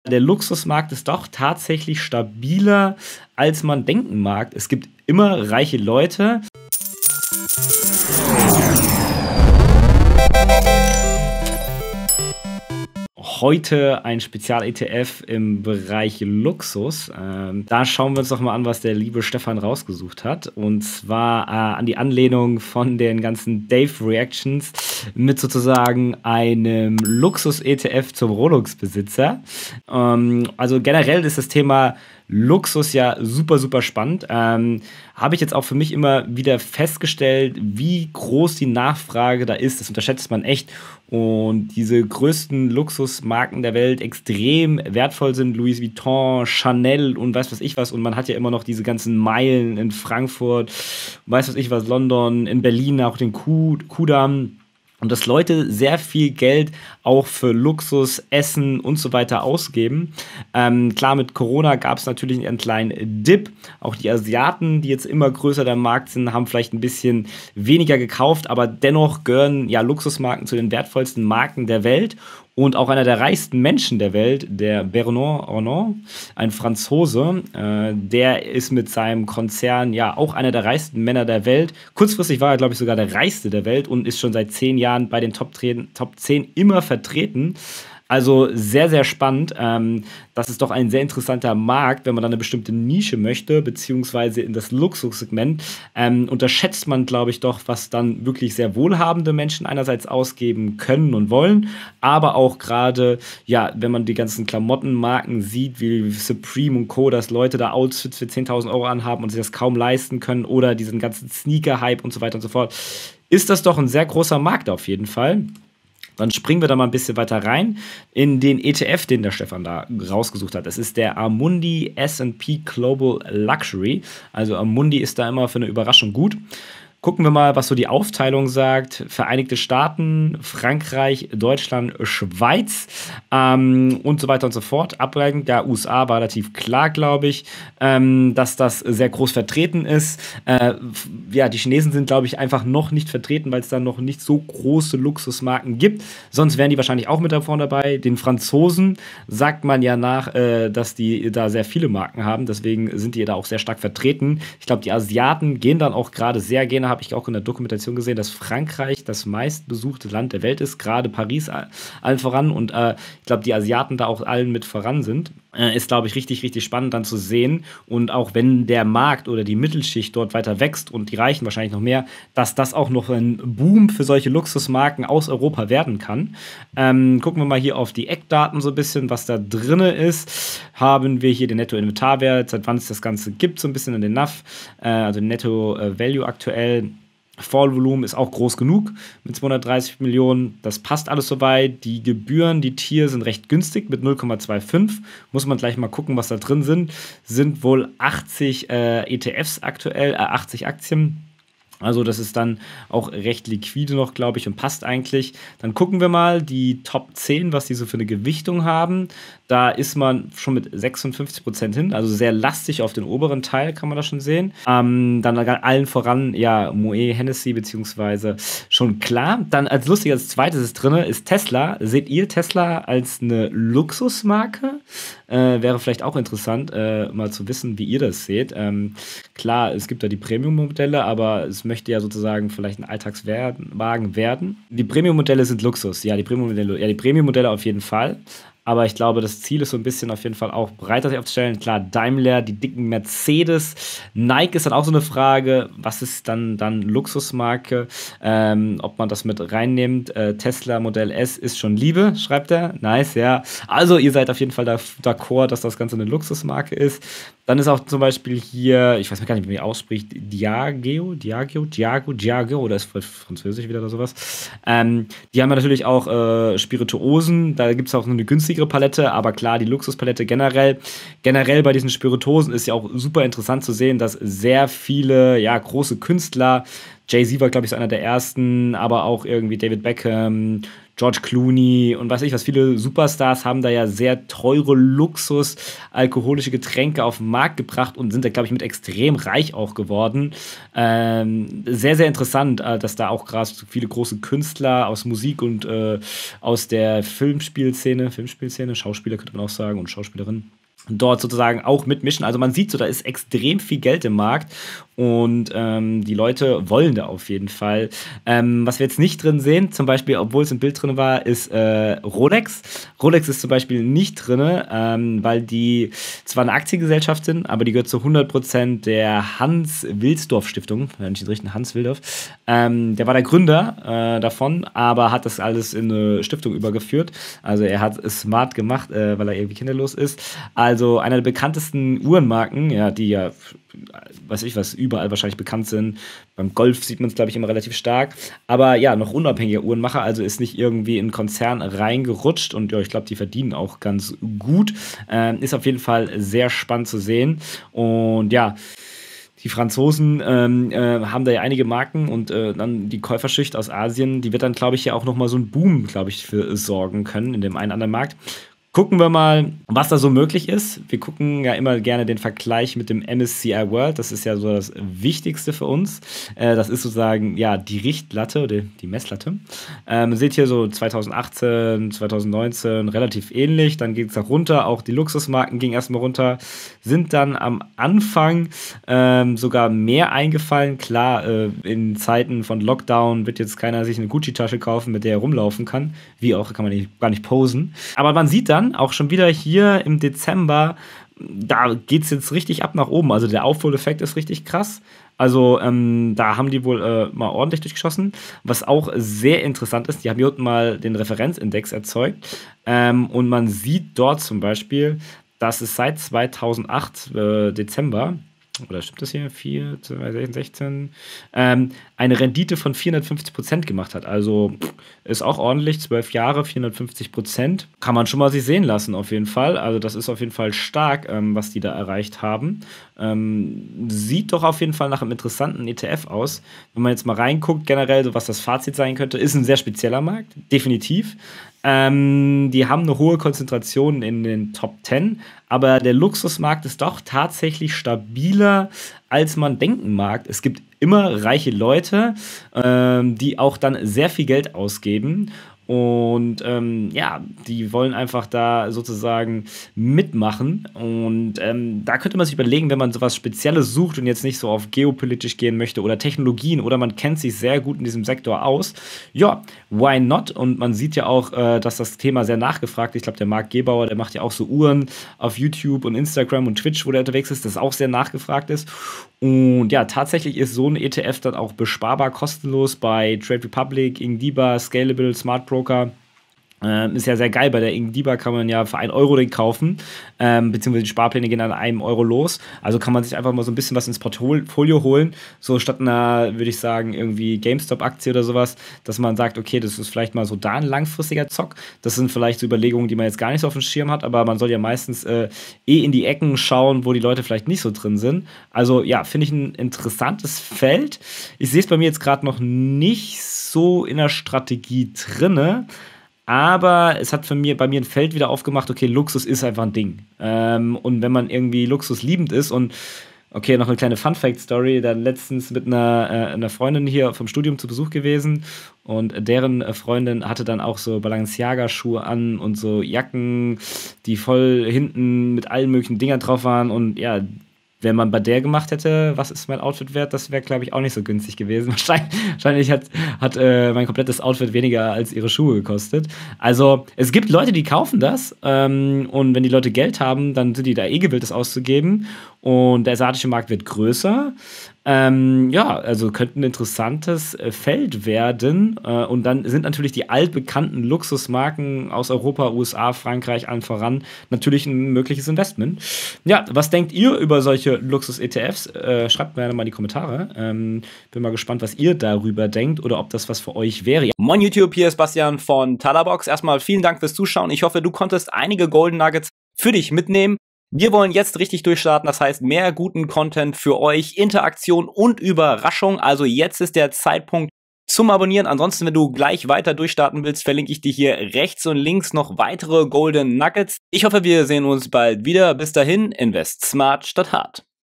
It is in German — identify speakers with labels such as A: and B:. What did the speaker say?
A: Der Luxusmarkt ist doch tatsächlich stabiler, als man denken mag. Es gibt immer reiche Leute. Heute ein Spezial-ETF im Bereich Luxus. Da schauen wir uns doch mal an, was der liebe Stefan rausgesucht hat. Und zwar an die Anlehnung von den ganzen Dave-Reactions mit sozusagen einem Luxus-ETF zum Rolex-Besitzer. Also generell ist das Thema Luxus ja super, super spannend. Habe ich jetzt auch für mich immer wieder festgestellt, wie groß die Nachfrage da ist. Das unterschätzt man echt. Und diese größten Luxusmarken der Welt extrem wertvoll sind. Louis Vuitton, Chanel und weiß was ich was. Und man hat ja immer noch diese ganzen Meilen in Frankfurt, weiß was ich was, London, in Berlin auch den Kudamm. Und dass Leute sehr viel Geld auch für Luxus, Essen und so weiter ausgeben. Klar, mit Corona gab es natürlich einen kleinen Dip. Auch die Asiaten, die jetzt immer größer der Markt sind, haben vielleicht ein bisschen weniger gekauft, aber dennoch gehören ja Luxusmarken zu den wertvollsten Marken der Welt. Und auch einer der reichsten Menschen der Welt, der Bernard Arnault, ein Franzose, der ist mit seinem Konzern ja auch einer der reichsten Männer der Welt. Kurzfristig war er, glaube ich, sogar der reichste der Welt und ist schon seit 10 Jahren bei den Top 10 immer vertreten. Also sehr, sehr spannend. Das ist doch ein sehr interessanter Markt, wenn man dann eine bestimmte Nische möchte, beziehungsweise in das Luxussegment. Unterschätzt man, glaube ich, doch, was dann wirklich sehr wohlhabende Menschen einerseits ausgeben können und wollen, aber auch gerade, ja, wenn man die ganzen Klamottenmarken sieht, wie Supreme und Co., dass Leute da Outfits für 10.000 Euro anhaben und sich das kaum leisten können oder diesen ganzen Sneaker-Hype und so weiter und so fort, ist das doch ein sehr großer Markt auf jeden Fall. Dann springen wir da mal ein bisschen weiter rein in den ETF, den der Stefan da rausgesucht hat. Das ist der Amundi S&P Global Luxury. Also Amundi ist da immer für eine Überraschung gut. Gucken wir mal, was so die Aufteilung sagt. Vereinigte Staaten, Frankreich, Deutschland, Schweiz und so weiter und so fort. Abweichend der USA war relativ klar, glaube ich, dass das sehr groß vertreten ist. Ja, die Chinesen sind, glaube ich, einfach noch nicht vertreten, weil es da noch nicht so große Luxusmarken gibt. Sonst wären die wahrscheinlich auch mit da vorne dabei. Den Franzosen sagt man ja nach, dass die da sehr viele Marken haben. Deswegen sind die da auch sehr stark vertreten. Ich glaube, die Asiaten gehen dann auch gerade sehr gerne, habe ich auch in der Dokumentation gesehen, dass Frankreich das meistbesuchte Land der Welt ist, gerade Paris allen voran und ich glaube, die Asiaten da auch allen mit voran sind. Ist, glaube ich, richtig, richtig spannend dann zu sehen und auch wenn der Markt oder die Mittelschicht dort weiter wächst und die Reichen wahrscheinlich noch mehr, dass das auch noch ein Boom für solche Luxusmarken aus Europa werden kann. Gucken wir mal hier auf die Eckdaten so ein bisschen, was da drin ist. Haben wir hier den Netto-Inventarwert, seit wann es das Ganze gibt, so ein bisschen in den NAV, also Netto-Value aktuell. Fallvolumen ist auch groß genug mit 230 Millionen. Das passt alles soweit. Die Gebühren, die Tier sind recht günstig mit 0,25. Muss man gleich mal gucken, was da drin sind. Sind wohl 80 ETFs aktuell, 80 Aktien. Also das ist dann auch recht liquide noch, glaube ich, und passt eigentlich. Dann gucken wir mal die Top 10, was die so für eine Gewichtung haben. Da ist man schon mit 56% hin, also sehr lastig auf den oberen Teil, kann man das schon sehen. Dann allen voran, ja, Moët Hennessy, beziehungsweise schon klar. Dann als lustig als zweites ist drin, ist Tesla. Seht ihr Tesla als eine Luxusmarke? Wäre vielleicht auch interessant, mal zu wissen, wie ihr das seht. Klar, es gibt da die Premium-Modelle, aber es möchte ja sozusagen vielleicht ein Alltagswagen werden. Die Premium-Modelle sind Luxus, ja, die Premium-Modelle auf jeden Fall. Aber ich glaube, das Ziel ist so ein bisschen auf jeden Fall auch breiter sich aufzustellen. Klar, Daimler, die dicken Mercedes. Nike ist dann auch so eine Frage, was ist dann Luxusmarke? Ob man das mit reinnimmt. Tesla Modell S ist schon Liebe, schreibt er. Nice, ja. Also ihr seid auf jeden Fall d'accord, dass das Ganze eine Luxusmarke ist. Dann ist auch zum Beispiel hier, ich weiß gar nicht, wie man die ausspricht, Diageo, oder ist französisch wieder oder sowas. Die haben ja natürlich auch Spirituosen, da gibt es auch eine günstigere Palette, aber klar, die Luxuspalette generell bei diesen Spirituosen ist ja auch super interessant zu sehen, dass sehr viele, ja, große Künstler Jay-Z war, glaube ich, so einer der ersten, aber auch irgendwie David Beckham, George Clooney und weiß ich was. Viele Superstars haben da ja sehr teure Luxus, alkoholische Getränke auf den Markt gebracht und sind da, glaube ich, mit extrem reich auch geworden. Sehr, sehr interessant, dass da auch gerade so viele große Künstler aus Musik und aus der Filmspielszene, Schauspieler könnte man auch sagen und Schauspielerinnen, dort sozusagen auch mitmischen. Also man sieht so, da ist extrem viel Geld im Markt und die Leute wollen da auf jeden Fall. Was wir jetzt nicht drin sehen, zum Beispiel, obwohl es im Bild drin war, ist Rolex. Rolex ist zum Beispiel nicht drin, weil die zwar eine Aktiengesellschaft sind, aber die gehört zu 100% der Hans-Wilsdorf-Stiftung, wenn ich den richtigen Hans Wilsdorf. Der war der Gründer davon, aber hat das alles in eine Stiftung übergeführt. Also er hat es smart gemacht, weil er irgendwie kinderlos ist. Also einer der bekanntesten Uhrenmarken, ja, die ja, weiß ich was, überall wahrscheinlich bekannt sind. Beim Golf sieht man es, glaube ich, immer relativ stark. Aber ja, noch unabhängiger Uhrenmacher, also ist nicht irgendwie in einen Konzern reingerutscht. Und ja, ich glaube, die verdienen auch ganz gut. Ist auf jeden Fall sehr spannend zu sehen. Und ja, die Franzosen haben da ja einige Marken und dann die Käuferschicht aus Asien, die wird dann, glaube ich, ja auch nochmal so einen Boom, glaube ich, für sorgen können in dem einen anderen Markt. Gucken wir mal, was da so möglich ist. Wir gucken ja immer gerne den Vergleich mit dem MSCI World. Das ist ja so das Wichtigste für uns. Das ist sozusagen ja die Richtlatte oder die Messlatte. Seht hier so 2018, 2019 relativ ähnlich. Dann geht es da runter. Auch die Luxusmarken gingen erstmal runter. Sind dann am Anfang sogar mehr eingefallen. Klar, in Zeiten von Lockdown wird jetzt keiner sich eine Gucci-Tasche kaufen, mit der er rumlaufen kann. Wie auch, kann man gar nicht posen. Aber man sieht dann auch schon wieder hier im Dezember, da geht es jetzt richtig ab nach oben. Also der Aufholeffekt ist richtig krass. Also da haben die wohl mal ordentlich durchgeschossen. Was auch sehr interessant ist, die haben hier unten mal den Referenzindex erzeugt. Und man sieht dort zum Beispiel, dass es seit 2008 Dezember, oder stimmt das hier? 2016, eine Rendite von 450% gemacht hat. Also ist auch ordentlich, 12 Jahre, 450%. Kann man schon mal sich sehen lassen, auf jeden Fall. Also das ist auf jeden Fall stark, was die da erreicht haben. Sieht doch auf jeden Fall nach einem interessanten ETF aus. Wenn man jetzt mal reinguckt, generell, so was das Fazit sein könnte, ist ein sehr spezieller Markt, definitiv. Die haben eine hohe Konzentration in den Top 10, aber der Luxusmarkt ist doch tatsächlich stabiler, als man denken mag. Es gibt immer reiche Leute, die auch dann sehr viel Geld ausgeben. Und ja, die wollen einfach da sozusagen mitmachen. Und da könnte man sich überlegen, wenn man sowas Spezielles sucht und jetzt nicht so auf geopolitisch gehen möchte oder Technologien oder man kennt sich sehr gut in diesem Sektor aus. Ja, why not? Und man sieht ja auch, dass das Thema sehr nachgefragt ist. Ich glaube, der Marc Gebauer, der macht ja auch so Uhren auf YouTube und Instagram und Twitch, wo der unterwegs ist, das auch sehr nachgefragt ist. Und ja, tatsächlich ist so ein ETF dann auch besparbar kostenlos bei Trade Republic, Ingdiba, Scalable, Smart Broker. Ist ja sehr geil. Bei der Ingdiba kann man ja für 1 Euro den kaufen, beziehungsweise die Sparpläne gehen an 1 Euro los. Also kann man sich einfach mal so ein bisschen was ins Portfolio holen, so statt einer, würde ich sagen, irgendwie GameStop-Aktie oder sowas, dass man sagt, okay, das ist vielleicht mal so da ein langfristiger Zock. Das sind vielleicht so Überlegungen, die man jetzt gar nicht so auf dem Schirm hat, aber man soll ja meistens in die Ecken schauen, wo die Leute vielleicht nicht so drin sind. Also ja, finde ich ein interessantes Feld. Ich sehe es bei mir jetzt gerade noch nicht so in der Strategie drinne. Aber es hat bei mir ein Feld wieder aufgemacht, okay, Luxus ist einfach ein Ding. Und wenn man irgendwie luxusliebend ist und, okay, noch eine kleine Fun-Fact-Story, dann letztens mit einer Freundin hier vom Studium zu Besuch gewesen und deren Freundin hatte dann auch so Balenciaga-Schuhe an und so Jacken, die voll hinten mit allen möglichen Dingern drauf waren und ja, wenn man bei der gemacht hätte, was ist mein Outfit wert, das wäre, glaube ich, auch nicht so günstig gewesen. Wahrscheinlich hat mein komplettes Outfit weniger als ihre Schuhe gekostet. Also, es gibt Leute, die kaufen das. Und wenn die Leute Geld haben, dann sind die da gewillt, das auszugeben. Und der asiatische Markt wird größer. Ja, also könnte ein interessantes Feld werden. Und dann sind natürlich die altbekannten Luxusmarken aus Europa, USA, Frankreich, allen voran natürlich ein mögliches Investment. Ja, was denkt ihr über solche Luxus-ETFs? Schreibt mir gerne mal in die Kommentare. Bin mal gespannt, was ihr darüber denkt oder ob das was für euch wäre. Moin YouTube, hier ist Bastian von Talabox. Erstmal vielen Dank fürs Zuschauen. Ich hoffe, du konntest einige Golden Nuggets für dich mitnehmen.
B: Wir wollen jetzt richtig durchstarten, das heißt mehr guten Content für euch, Interaktion und Überraschung. Also jetzt ist der Zeitpunkt zum Abonnieren. Ansonsten, wenn du gleich weiter durchstarten willst, verlinke ich dir hier rechts und links noch weitere Golden Nuggets. Ich hoffe, wir sehen uns bald wieder. Bis dahin, invest smart statt hart.